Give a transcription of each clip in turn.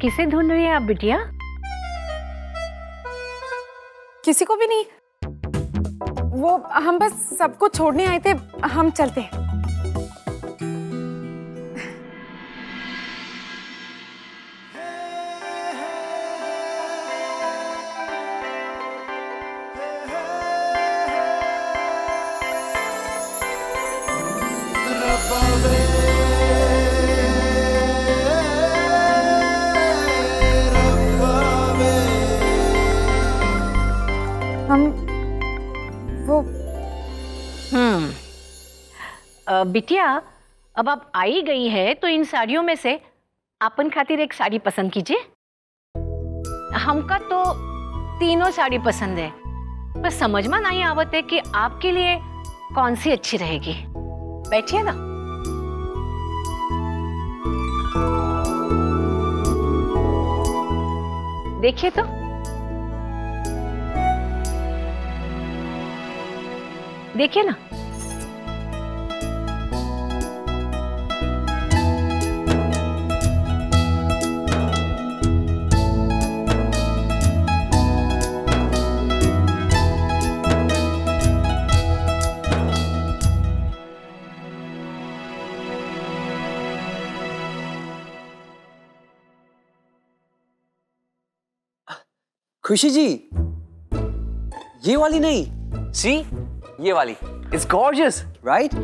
किसे ढूंढ रही है आप बिटिया? किसी को भी नहीं, वो हम बस सबको छोड़ने आए थे, हम चलते हैं। बिटिया, अब आप आई गई है तो इन साड़ियों में से आपन खातिर एक साड़ी पसंद कीजिए। हमका तो तीनों साड़ी पसंद है, पर समझ में नहीं आवत है कि आपके लिए कौन सी अच्छी रहेगी। बैठिए ना। देखिए तो। देखिए ना। खुशी जी, ये वाली नहीं, सी ये वाली। It's gorgeous, right?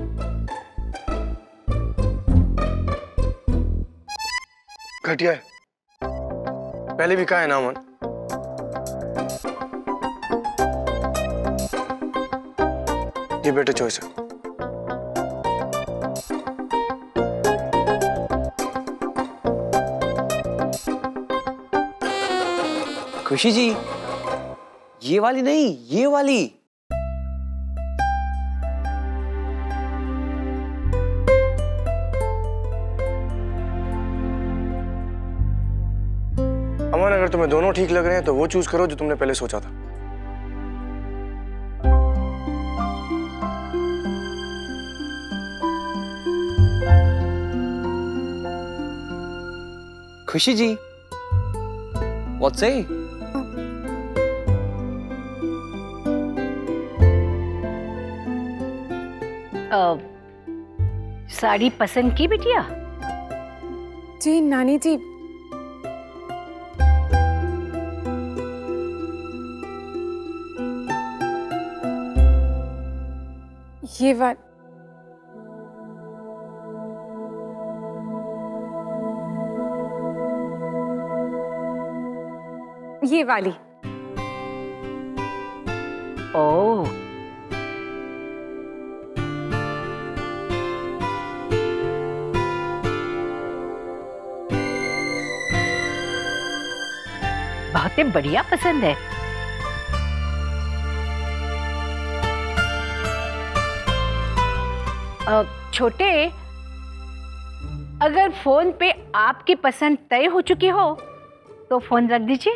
घटिया है, पहले भी कहा है ना अमन। ये बेटर चॉइस है। खुशी जी, ये वाली नहीं, ये वाली। अमन, अगर तुम्हें दोनों ठीक लग रहे हैं तो वो चूज करो जो तुमने पहले सोचा था। खुशी जी, what say? साड़ी पसंद की बिटिया? जी नानी जी, ये वाली। ओह, बहुत ही बढ़िया पसंद है। छोटे, अगर फोन पे आपकी पसंद तय हो चुकी हो तो फोन रख दीजिए।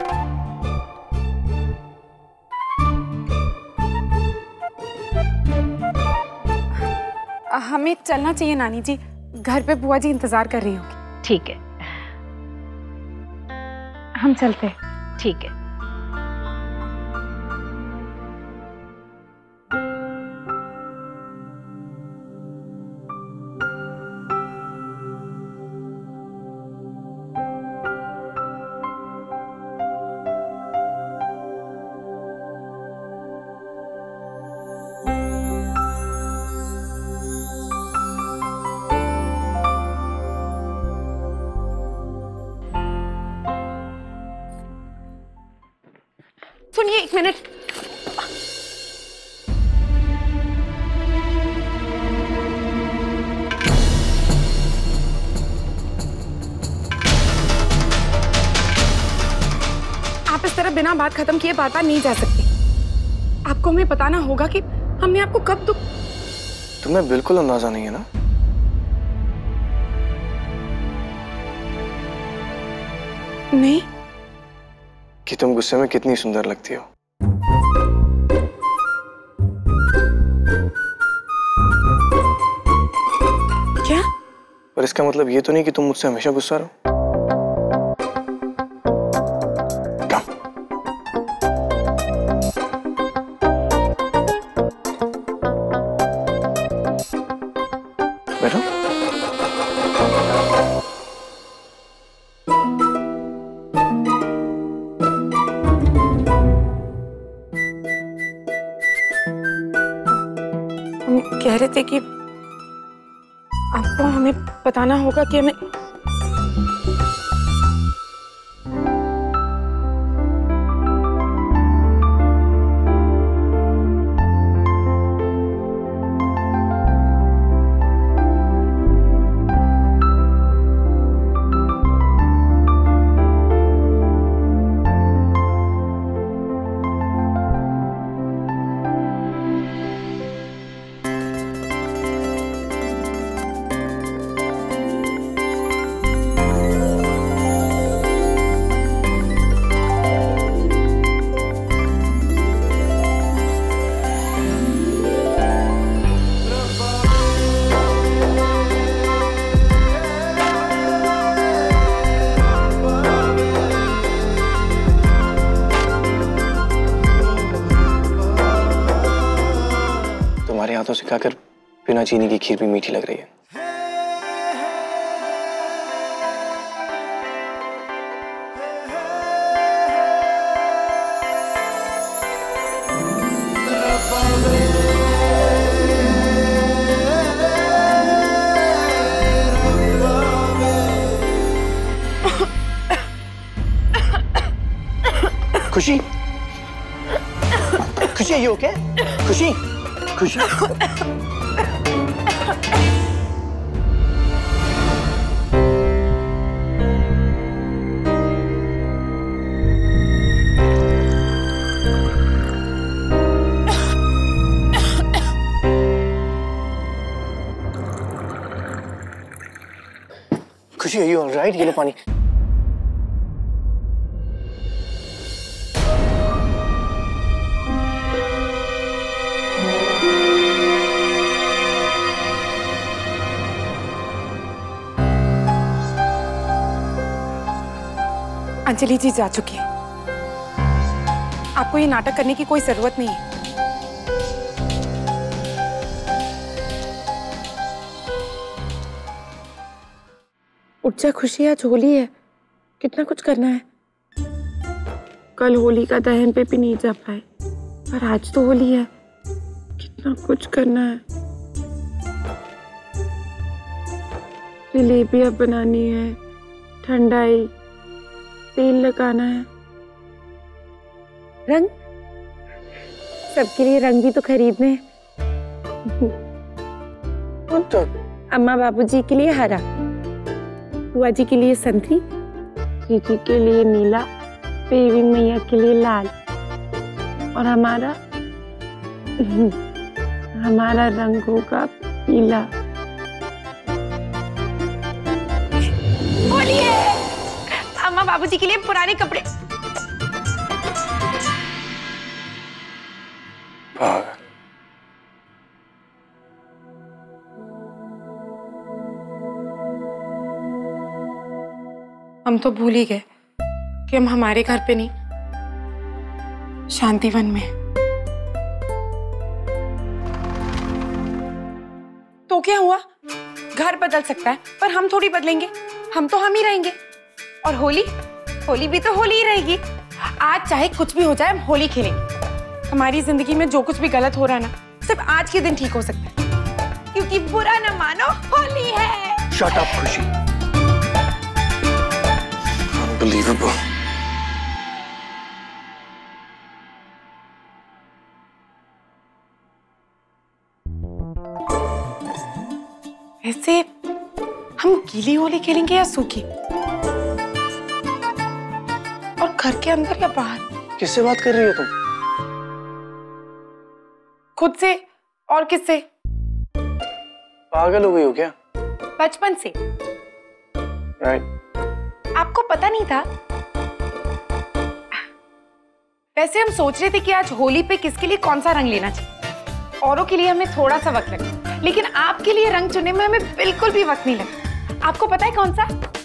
हमें चलना चाहिए नानी जी, घर पे बुआ जी इंतजार कर रही होंगी। ठीक है, हम चलते हैं। ठीक है। सुनिए, एक मिनट। आप इस तरह बिना बात खत्म किए बार बार नहीं जा सकते। आपको हमें बताना होगा कि हमने आपको कब दुख। तुम्हें बिल्कुल अंदाजा नहीं है ना? नहीं, कि तुम गुस्से में कितनी सुंदर लगती हो। क्या? पर इसका मतलब ये तो नहीं कि तुम मुझसे हमेशा गुस्सा रहो। थे कि आपको हमें बताना होगा कि हमें तुम्हारे हाथों से खाकर बिना चीनी की खीर भी मीठी लग रही है। खुशी, खुशी, are you okay? खुशी, खुशी। खुशी, are you all right? ये लो पानी। अंजलि जी जा चुकी है। आपको ये नाटक करने की कोई जरूरत नहीं है। उठ जा खुशी, आज होली है, कितना कुछ करना है। कल होली का दहन पे भी नहीं जा पाए, पर आज तो होली है, कितना कुछ करना है। जलेबियां बनानी है, ठंडाई, तेल लगाना है, रंग, सबके लिए रंग भी तो खरीदने हैं। तो अम्मा बाबूजी के लिए हरा, बुआ जी के लिए संतरी, जीजी के लिए नीला, बेबी मैया के लिए लाल, और हमारा रंग होगा पीला। होली है, अम्मा बाबूजी के लिए पुराने कपड़े। हम तो भूल ही गए कि हम हमारे घर पे नहीं, शांतिवन में। तो क्या हुआ, घर बदल सकता है पर हम थोड़ी बदलेंगे। हम तो हम ही रहेंगे। और होली, होली भी तो होली ही रहेगी। आज चाहे कुछ भी हो जाए, हम होली खेलेंगे। हमारी जिंदगी में जो कुछ भी गलत हो रहा है ना, सिर्फ आज के दिन ठीक हो सकता है, क्योंकि बुरा न मानो, होली है। Shut up, खुशी। Unbelievable। ऐसे हम गीली होली खेलेंगे या सूखी? और घर के अंदर या बाहर? किससे बात कर रही हो तुम? खुद से। और किससे? पागल हो गई हो क्या? बचपन से। राइट। आपको पता नहीं था? वैसे हम सोच रहे थे कि आज होली पे किसके लिए कौन सा रंग लेना चाहिए। औरों के लिए हमें थोड़ा सा वक्त लगा, लेकिन आपके लिए रंग चुनने में हमें बिल्कुल भी वक्त नहीं लगा। आपको पता है कौन सा?